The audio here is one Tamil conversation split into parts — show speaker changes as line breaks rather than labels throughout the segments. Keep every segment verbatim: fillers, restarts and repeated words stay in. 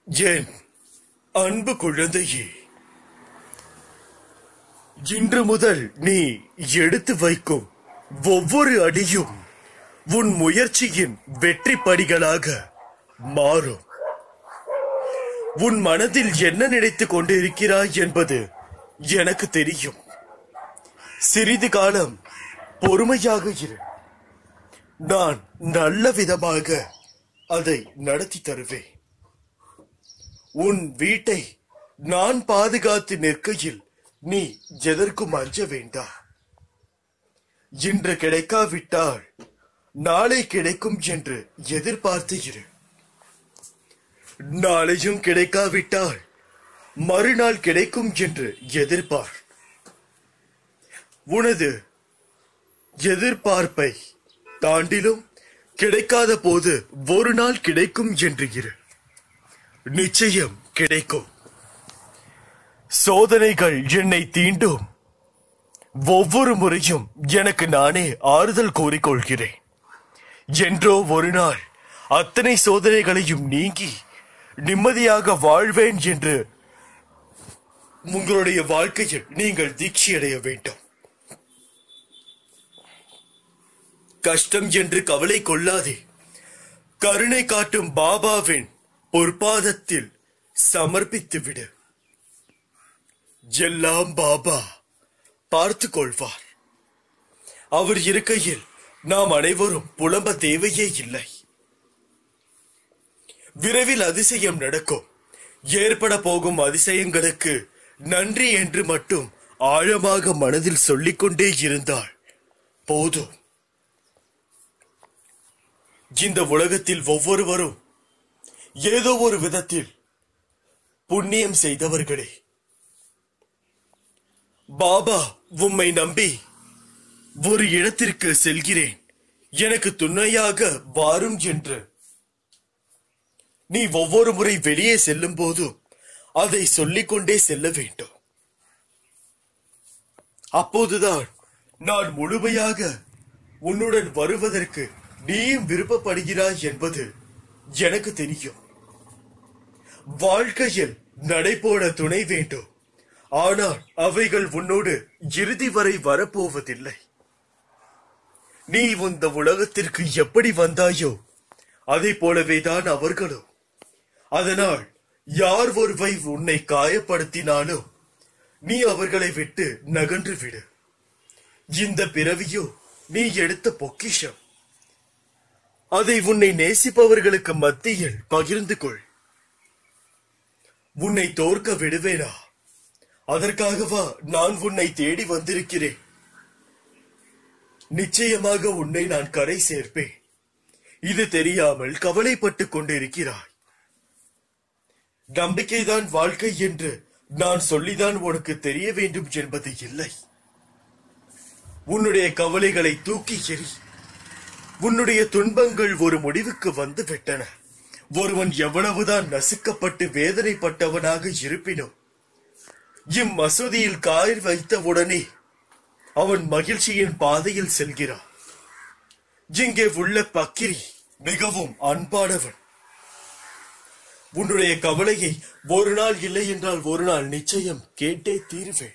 என் அன்பு குழந்தையே, இன்று முதல் நீ எடுத்து வைக்கும் ஒவ்வொரு அடியும் உன் முயற்சியின் வெற்றி படிகளாக மாறும். உன் மனதில் என்ன நினைத்துக் கொண்டிருக்கிறாய் என்பது எனக்கு தெரியும். சிறிது காலம் பொறுமையாக இரு. நான் நல்ல விதமாக அதை நடத்தி தருவேன். உன் வீட்டை நான் பாதுகாத்து நிற்கையில் நீ எதற்கும் அஞ்ச வேண்டாம். இன்று கிடைக்காவிட்டால் நாளை கிடைக்கும் என்று எதிர்பார்த்து இரு. நாளையும் கிடைக்காவிட்டால் மறுநாள் கிடைக்கும் என்று எதிர்பார். உனது எதிர்பார்ப்பை தாண்டிலும் கிடைக்காத போது ஒரு நாள் கிடைக்கும் என்று இரு. நிச்சயம் கிடைக்கும். சோதனைகள் என்னை தீண்டும் ஒவ்வொரு முறையும் எனக்கு நானே ஆறுதல் கூறிக்கொள்கிறேன். என்றோ ஒரு நாள் அத்தனை சோதனைகளையும் நீங்கி நிம்மதியாக வாழ்வேன் என்று உங்களுடைய வாழ்க்கையில் நீங்கள் தீட்சியடைய வேண்டும். கஷ்டம் என்று கவலை கொள்ளாதே. கருணை காட்டும் பாபாவின் பொற்பாதத்தில் சமர்ப்பித்து விடு. எல்லாம் பாபா பார்த்து கொள்வார். அவர் இருக்கையில் நாம் அனைவரும் புலம்ப தேவையே இல்லை. விரைவில் அதிசயம் நடக்கும். ஏற்பட போகும் அதிசயங்களுக்கு நன்றி என்று மட்டும் ஆழமாக மனதில் சொல்லிக்கொண்டே இருந்தால் போதும். இந்த உலகத்தில் ஒவ்வொருவரும் ஏதோ ஒரு விதத்தில் புண்ணியம் செய்தவர்களே. பாபா உம்மை நம்பி ஒரு இடத்திற்கு செல்கிறேன், எனக்கு துணையாக வாரும் என்று நீ ஒவ்வொரு முறை வெளியே செல்லும் போது அதை சொல்லிக்கொண்டே செல்ல வேண்டும். அப்போதுதான் நான் முழுமையாக உன்னுடன் வருவதற்கு நீயும் விருப்பப்படுகிறாய் என்பது எனக்கு தெரியும். வாழ்க்கையில் நடைபோட துணை வேண்டும், ஆனால் அவைகள் உன்னோடு இறுதி வரை வரப்போவதில்லை. நீ இந்த உலகத்திற்கு எப்படி வந்தாயோ அதை போலவேதான் அவர்களும். அதனால் யார் ஒருவை உன்னை காயப்படுத்தினாலும் நீ அவர்களை விட்டு நகன்று விடு. இந்த பிறவியோ நீ எடுத்த பொக்கிஷம். அதை உன்னை நேசிப்பவர்களுக்கு மத்தியில் பகிர்ந்து கொள். உன்னை தோற்க விடுவேனா? அதற்காகவா நான் உன்னை தேடி வந்திருக்கிறேன். நிச்சயமாக உன்னை நான் கரை சேர்ப்பேன். இது தெரியாமல் கவலைப்பட்டுக் கொண்டிருக்கிறாய். நம்பிக்கைதான் வாழ்க்கை என்று நான் சொல்லிதான் உனக்கு தெரிய வேண்டும் என்பது இல்லை. உன்னுடைய கவலைகளை தூக்கி எறி. உன்னுடைய துன்பங்கள் ஒரு முடிவுக்கு வந்து விட்டன. ஒருவன் எவ்வளவுதான் நசுக்கப்பட்டு வேதனைப்பட்டவனாக இருப்பினும் இம்மசூதியில் காய் வைத்தவுடனே அவன் மகிழ்ச்சியின் பாதையில் செல்கிறான். இங்கே உள்ள பக்கிரி மிகவும் அன்பானவன். உன்னுடைய கவலையை ஒரு நாள் இல்லை என்றால் ஒரு நாள் நிச்சயம் கேட்டே தீருவேன்.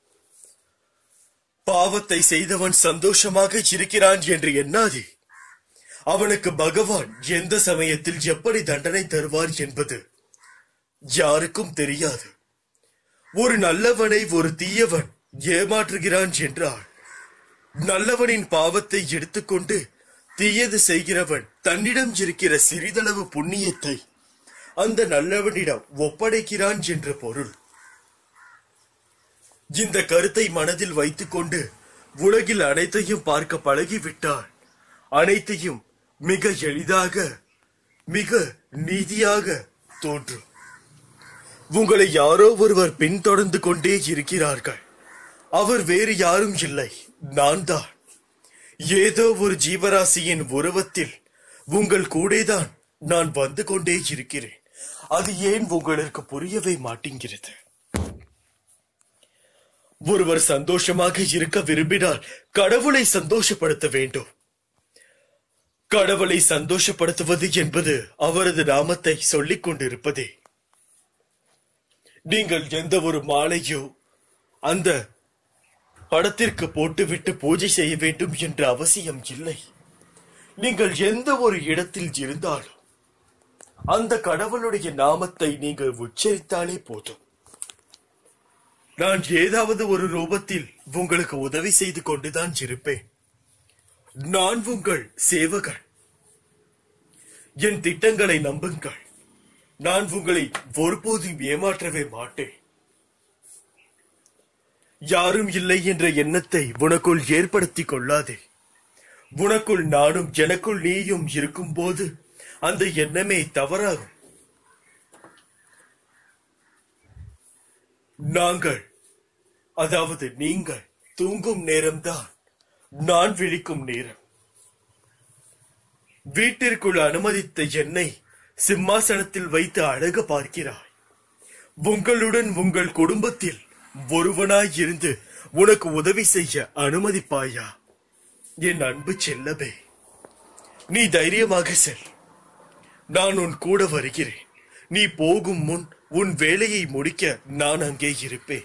பாவத்தை செய்தவன் சந்தோஷமாக இருக்கிறான் என்று எண்ணாதே. அவனுக்கு பகவான் எந்த சமயத்தில் எப்படி தண்டனை தருவார் என்பது யாருக்கும் தெரியாது. ஒரு நல்லவனை ஒரு தீயவன் ஏமாற்றுகிறான் என்றால் நல்லவனின் பாவத்தை எடுத்துக்கொண்டு தீயது செய்கிறவன் தன்னிடம் இருக்கிற சிறிதளவு புண்ணியத்தை அந்த நல்லவனிடம் ஒப்படைக்கிறான் என்ற பொருள். இந்த கருத்தை மனதில் வைத்துக் கொண்டு உலகில் அனைத்தையும் பார்க்க பழகிவிட்டால் அனைத்தையும் மிக எளிதாக மிக நீதியாக தோன்றும். உங்களை யாரோ ஒருவர் பின்தொடர்ந்து கொண்டே இருக்கிறார்கள். அவர் வேறு யாரும் இல்லை, நான் தான். ஏதோ ஒரு ஜீவராசியின் உருவத்தில் உங்கள் கூடேதான் நான் வந்து கொண்டே இருக்கிறேன். அது ஏன் உங்களுக்கு புரியவே மாட்டேங்கிறது? ஒருவர் சந்தோஷமாக இருக்க விரும்பினால் கடவுளை சந்தோஷப்படுத்த வேண்டும். கடவுளை சந்தோஷப்படுத்துவது என்பது அவரது நாமத்தை சொல்லிக் கொண்டிருப்பதே. நீங்கள் எந்த ஒரு மாலையோ அந்த படத்திற்கு போட்டுவிட்டு பூஜை செய்ய வேண்டும் என்ற அவசியம் இல்லை. நீங்கள் எந்த ஒரு இடத்தில் இருந்தாலும் அந்த கடவுளுடைய நாமத்தை நீங்கள் உச்சரித்தாலே போதும். நான் ஏதாவது ஒரு ரூபத்தில் உங்களுக்கு உதவி செய்து கொண்டுதான் இருப்பேன். நான் உங்கள் சேவகன். என் திட்டங்களை நம்புங்கள். நான் உங்களை ஒருபோதும் ஏமாற்றவே மாட்டேன். யாரும் இல்லை என்ற எண்ணத்தை உனக்குள் ஏற்படுத்திக் கொள்ளாதே. உனக்குள் நானும் எனக்குள் நீயும் இருக்கும் போது அந்த எண்ணமே தவறாகும். நாங்கள், அதாவது நீங்கள் தூங்கும் நேரம்தான் நான் விழிக்கும் நேரம். வீட்டிற்குள் அனுமதித்த என்னை சிம்மாசனத்தில் வைத்து அழகு பார்க்கிறாய். உங்களுடன் உங்கள் குடும்பத்தில் ஒருவனாய் இருந்து உனக்கு உதவி செய்ய அனுமதிப்பாயா? என் அன்பு செல்லவே, நீ தைரியமாக செல். நான் உன் கூட வருகிறேன். நீ போகும் முன் உன் வேலையை முடிக்க நான் அங்கே இருப்பேன்.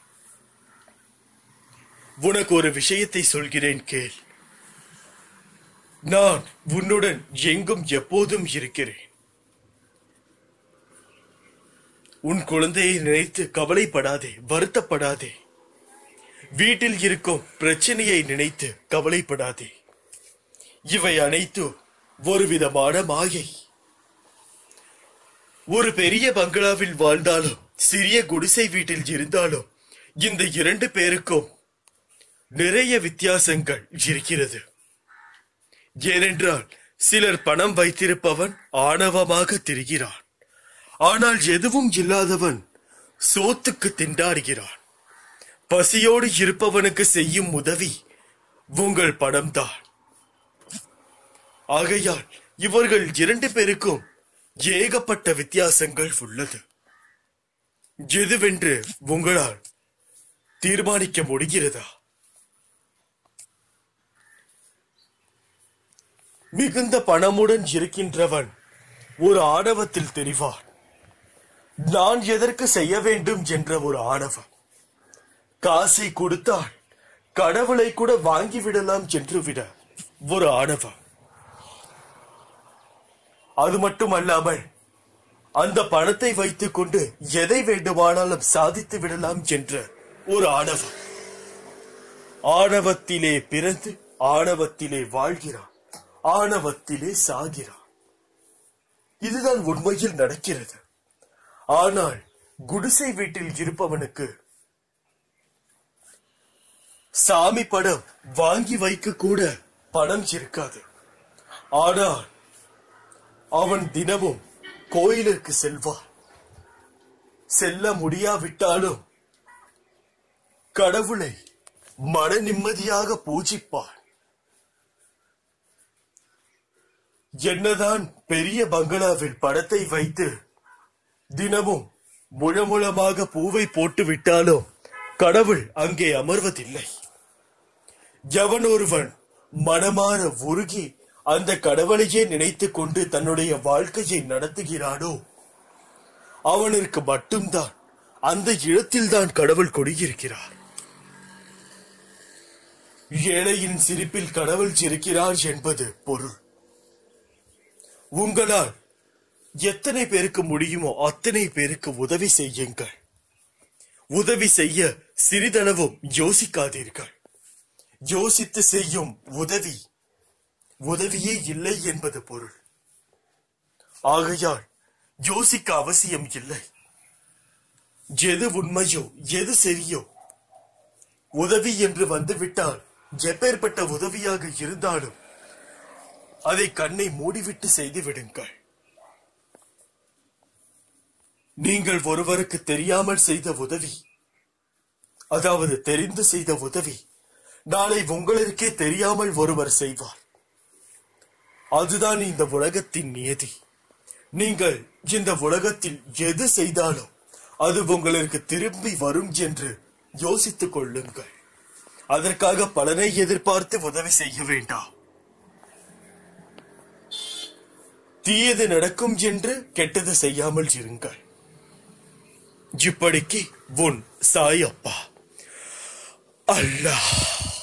உனக்கு ஒரு விஷயத்தை சொல்கிறேன், கேள். நான் உன்னுடன் எங்கும் எப்போதும் இருக்கிறேன். உன் குழந்தையை நினைத்து கவலைப்படாதே, வருத்தப்படாதே. வீட்டில் இருக்கும் பிரச்சனையை நினைத்து கவலைப்படாதே. இவை அனைத்தும் ஒரு விதமான மாயை. ஒரு பெரிய பங்களாவில் வாழ்ந்தாலும் சிறிய குடிசை வீட்டில் இருந்தாலும் இந்த இரண்டு பேருக்கும் நிறைய வித்தியாசங்கள் இருக்கிறது. ஏனென்றால் சிலர் பணம் வைத்திருப்பவன் ஆணவமாக திரிகிறான். ஆனால் எதுவும் இல்லாதவன் சோத்துக்கு திண்டாடுகிறான். பசியோடு இருப்பவனுக்கு செய்யும் உதவி உங்கள் பணம்தான். ஆகையால் இவர்கள் இரண்டு பேருக்கும் ஏகப்பட்ட வித்தியாசங்கள் உள்ளது. எதுவென்று உங்களால் தீர்மானிக்க முடிகிறதா? மிகுந்த பணமுடன் இருக்கின்றவன் ஒரு ஆணவத்தில் தெரிவான். நான் எதற்கு செய்ய வேண்டும் என்ற ஒரு ஆணவம். காசை கொடுத்தால் கடவுளை கூட வாங்கிவிடலாம் என்று விட ஒரு ஆணவம். அது மட்டுமல்லாமல் அந்த பணத்தை வைத்துக் கொண்டு எதை வேண்டுமானாலும் சாதித்து விடலாம் என்ற ஒரு ஆணவம். ஆணவத்திலே பிறந்து ஆணவத்திலே வாழ்கிறான், ஆணவத்திலே சாகிறான். இதுதான் உண்மையில் நடக்கிறது. ஆனால் குடிசை வீட்டில் இருப்பவனுக்கு சாமி படம் வாங்கி வைக்க கூட பணம் இருக்காது. ஆனால் அவன் தினமும் கோயிலுக்கு செல்வான். செல்ல முடியாவிட்டாலும் கடவுளை மன நிம்மதியாக பூஜிப்பான். என்னதான் பெரிய பங்களாவில் படத்தை வைத்து தினமும் முழமுழமாக பூவை போட்டு விட்டாலும் கடவுள் அங்கே அமர்வதில்லை. எவன் ஒருவன் மனமாற உருகி அந்த கடவுளையே நினைத்துக் கொண்டு தன்னுடைய வாழ்க்கையை நடத்துகிறானோ அவனுக்கு மட்டும்தான் அந்த இடத்தில்தான் கடவுள் கொடியிருக்கிறார். ஏழையின் சிரிப்பில் கடவுள் சிரிக்கிறார் என்பது பொருள். உங்களால் எத்தனை பேருக்கு முடியுமோ அத்தனை பேருக்கு உதவி செய்யுங்கள். உதவி செய்ய சிறிதளவும் யோசிக்காதீர்கள். யோசித்து செய்யும் உதவி உதவியே இல்லை என்பது பொருள். ஆகையால் யோசிக்க அவசியம் இல்லை. எது உண்மையோ எது சரியோ உதவி என்று வந்துவிட்டால் எப்பேற்பட்ட உதவியாக இருந்தாலும் அதை கண்ணை மூடிவிட்டு செய்து விடுங்கள். நீங்கள் ஒருவருக்கு தெரியாமல் செய்த உதவி, அதாவது தெரிந்து செய்த உதவி, நாளை உங்களுக்கே தெரியாமல் ஒருவர் செய்வார். அதுதான் இந்த உலகத்தின் நியதி. நீங்கள் இந்த உலகத்தில் எது செய்தாலும் அது உங்களுக்கு திரும்பி வரும் என்று யோசித்துக் கொள்ளுங்கள். அதற்காக பலனை எதிர்பார்த்து உதவி செய்ய வேண்டாம். தீயது நடக்கும் என்று கெட்டது செய்யாமல் இருங்கள். இப்படிக்கு உன் சாயப்பா அல்லாஹ்.